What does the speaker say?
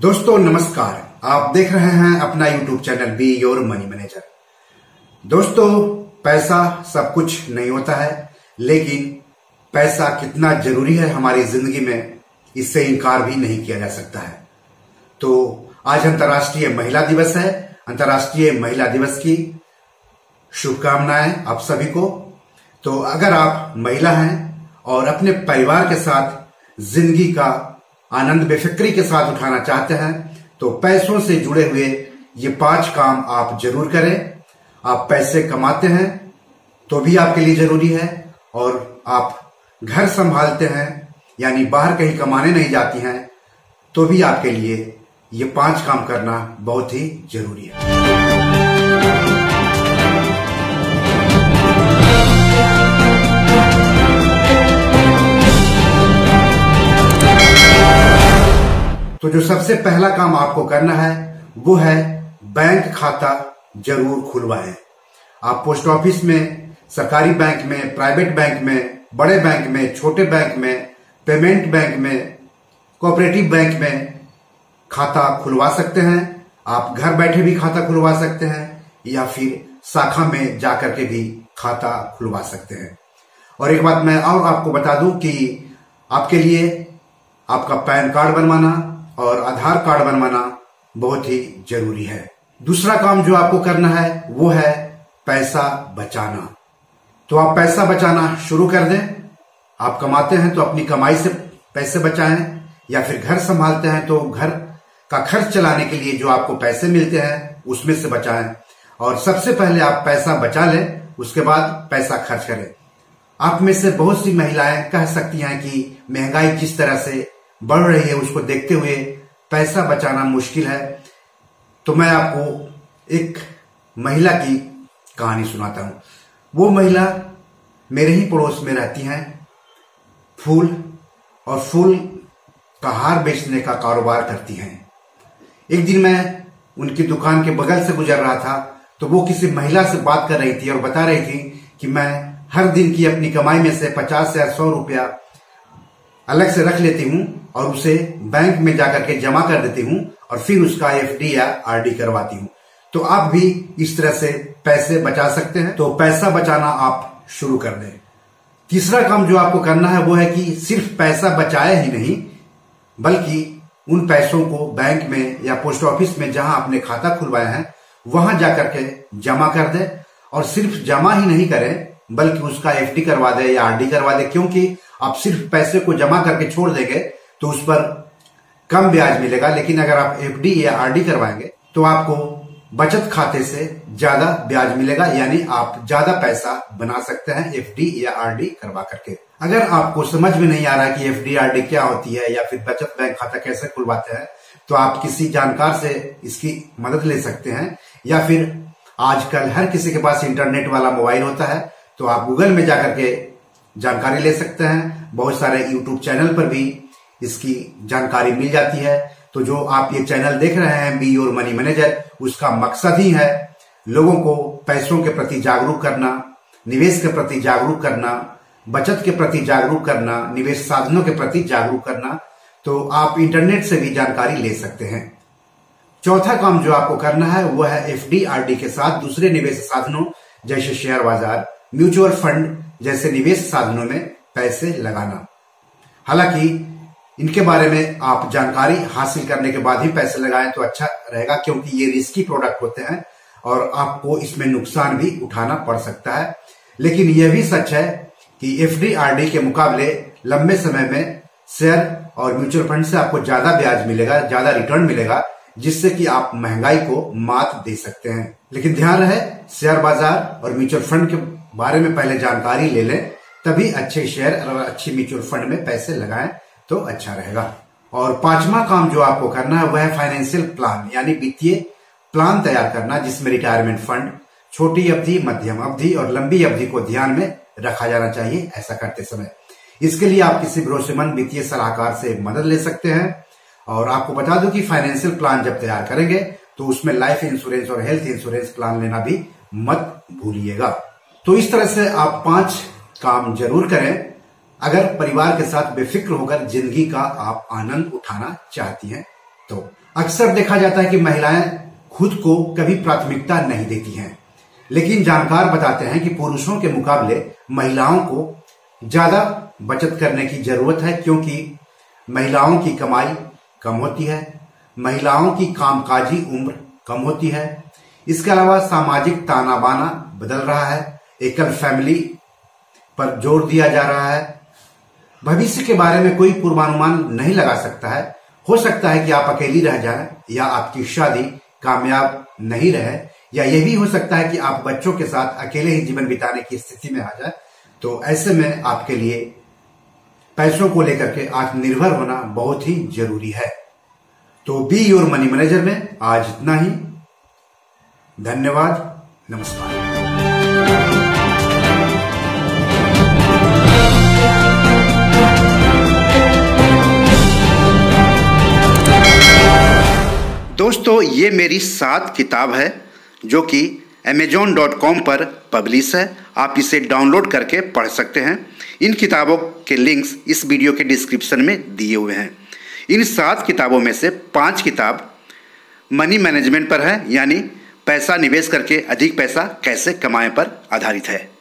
दोस्तों नमस्कार, आप देख रहे हैं अपना YouTube channel be your money manager. दोस्तों पैसा सब कुछ नहीं होता है, लेकिन पैसा कितना जरूरी है हमारी जिंदगी में, इससे इनकार भी नहीं किया जा सकता है। तो आज अंतर्राष्ट्रीय महिला दिवस है। अंतर्राष्ट्रीय महिला दिवस की शुभकामनाएं आप सभी को। तो अगर आप महिला हैं और अपने परिवार के साथ जिंदगी का आनंद बेफिक्री के साथ उठाना चाहते हैं तो पैसों से जुड़े हुए ये 5 काम आप जरूर करें। आप पैसे कमाते हैं तो भी आपके लिए जरूरी है, और आप घर संभालते हैं यानी बाहर कहीं कमाने नहीं जाती हैं तो भी आपके लिए ये 5 काम करना बहुत ही जरूरी है। तो जो सबसे पहला काम आपको करना है वो है बैंक खाता जरूर खुलवाएं। आप पोस्ट ऑफिस में, सरकारी बैंक में, प्राइवेट बैंक में, बड़े बैंक में, छोटे बैंक में, पेमेंट बैंक में, कोऑपरेटिव बैंक में खाता खुलवा सकते हैं। आप घर बैठे भी खाता खुलवा सकते हैं या फिर शाखा में जाकर के भी खाता खुलवा सकते हैं। और एक बात मैं और आपको बता दूं कि आपके लिए आपका पैन कार्ड बनवाना और आधार कार्ड बनवाना बहुत ही जरूरी है। दूसरा काम जो आपको करना है वो है पैसा बचाना। तो आप पैसा बचाना शुरू कर दें। आप कमाते हैं तो अपनी कमाई से पैसे बचाएं, या फिर घर संभालते हैं तो घर का खर्च चलाने के लिए जो आपको पैसे मिलते हैं उसमें से बचाएं। और सबसे पहले आप पैसा बचा लें, उसके बाद पैसा खर्च करें। आप में से बहुत सी महिलाएं कह सकती हैं कि महंगाई जिस तरह से बढ़ रही है उसको देखते हुए पैसा बचाना मुश्किल है। तो मैं आपको एक महिला की कहानी सुनाता हूं। वो महिला मेरे ही पड़ोस में रहती हैं। फूल का हार बेचने का कारोबार करती हैं। एक दिन मैं उनकी दुकान के बगल से गुजर रहा था तो वो किसी महिला से बात कर रही थी और बता रही थी कि मैं हर दिन की अपनी कमाई में से 50 या 100 रुपया अलग से रख लेती हूं और उसे बैंक में जाकर के जमा कर देती हूं और फिर उसका एफडी या आरडी करवाती हूं। तो आप भी इस तरह से पैसे बचा सकते हैं। तो पैसा बचाना आप शुरू कर दें। तीसरा काम जो आपको करना है वो है कि सिर्फ पैसा बचाए ही नहीं, बल्कि उन पैसों को बैंक में या पोस्ट ऑफिस में जहां आपने खाता खुलवाया है वहां जाकर के जमा कर दे। और सिर्फ जमा ही नहीं करें बल्कि उसका एफडी करवा दे या आरडी करवा दे, क्योंकि आप सिर्फ पैसे को जमा करके छोड़ देंगे तो उस पर कम ब्याज मिलेगा, लेकिन अगर आप एफडी या आरडी करवाएंगे तो आपको बचत खाते से ज्यादा ब्याज मिलेगा, यानी आप ज्यादा पैसा बना सकते हैं एफडी या आरडी करवा करके। अगर आपको समझ में नहीं आ रहा है कि एफडी आरडी क्या होती है या फिर बचत बैंक खाता कैसे खुलवाते हैं, तो आप किसी जानकार से इसकी मदद ले सकते हैं, या फिर आजकल हर किसी के पास इंटरनेट वाला मोबाइल होता है तो आप गूगल में जाकर के जानकारी ले सकते हैं। बहुत सारे यूट्यूब चैनल पर भी इसकी जानकारी मिल जाती है। तो जो आप ये चैनल देख रहे हैं बी योर मनी मैनेजर, उसका मकसद ही है लोगों को पैसों के प्रति जागरूक करना, निवेश के प्रति जागरूक करना, बचत के प्रति जागरूक करना, निवेश साधनों के प्रति जागरूक करना। तो आप इंटरनेट से भी जानकारी ले सकते हैं। चौथा काम जो आपको करना है वह है एफडी आरडी के साथ दूसरे निवेश साधनों जैसे शेयर बाजार, म्यूचुअल फंड जैसे निवेश साधनों में पैसे लगाना। हालांकि इनके बारे में आप जानकारी हासिल करने के बाद ही पैसे लगाएं तो अच्छा रहेगा, क्योंकि ये रिस्की प्रोडक्ट होते हैं और आपको इसमें नुकसान भी उठाना पड़ सकता है। लेकिन यह भी सच है कि एफडी आरडी के मुकाबले लंबे समय में शेयर और म्यूचुअल फंड से आपको ज्यादा ब्याज मिलेगा, ज्यादा रिटर्न मिलेगा, जिससे कि आप महंगाई को मात दे सकते हैं। लेकिन ध्यान रहे, शेयर बाजार और म्यूचुअल फंड के बारे में पहले जानकारी ले लें, तभी अच्छे शेयर और अच्छी म्यूचुअल फंड में पैसे लगाएं तो अच्छा रहेगा। और 5वां काम जो आपको करना है वह है फाइनेंशियल प्लान, यानी वित्तीय प्लान तैयार करना, जिसमें रिटायरमेंट फंड, छोटी अवधि, मध्यम अवधि और लंबी अवधि को ध्यान में रखा जाना चाहिए ऐसा करते समय। इसके लिए आप किसी भरोसेमंद वित्तीय सलाहकार से मदद ले सकते हैं। और आपको बता दूं कि फाइनेंशियल प्लान जब तैयार करेंगे तो उसमें लाइफ इंश्योरेंस और हेल्थ इंश्योरेंस प्लान लेना भी मत भूलिएगा। तो इस तरह से आप 5 काम जरूर करें अगर परिवार के साथ बेफिक्र होकर जिंदगी का आप आनंद उठाना चाहती हैं। तो अक्सर देखा जाता है कि महिलाएं खुद को कभी प्राथमिकता नहीं देती हैं, लेकिन जानकार बताते हैं कि पुरुषों के मुकाबले महिलाओं को ज्यादा बचत करने की जरूरत है, क्योंकि महिलाओं की कमाई कम होती है, महिलाओं की कामकाजी उम्र कम होती है। इसके अलावा सामाजिक ताना बाना बदल रहा है, एकल फैमिली पर जोर दिया जा रहा है। भविष्य के बारे में कोई पूर्वानुमान नहीं लगा सकता है। हो सकता है कि आप अकेली रह जाएं, या आपकी शादी कामयाब नहीं रहे, या यह भी हो सकता है कि आप बच्चों के साथ अकेले ही जीवन बिताने की स्थिति में आ जाए। तो ऐसे में आपके लिए पैसों को लेकर के आत्मनिर्भर होना बहुत ही जरूरी है। तो बी योर मनी मैनेजर में आज इतना ही। धन्यवाद, नमस्कार। दोस्तों, ये मेरी 7 किताब है जो कि amazon.com पर पब्लिश है। आप इसे डाउनलोड करके पढ़ सकते हैं। इन किताबों के लिंक्स इस वीडियो के डिस्क्रिप्शन में दिए हुए हैं। इन 7 किताबों में से 5 किताब मनी मैनेजमेंट पर है, यानी पैसा निवेश करके अधिक पैसा कैसे कमाएं पर आधारित है।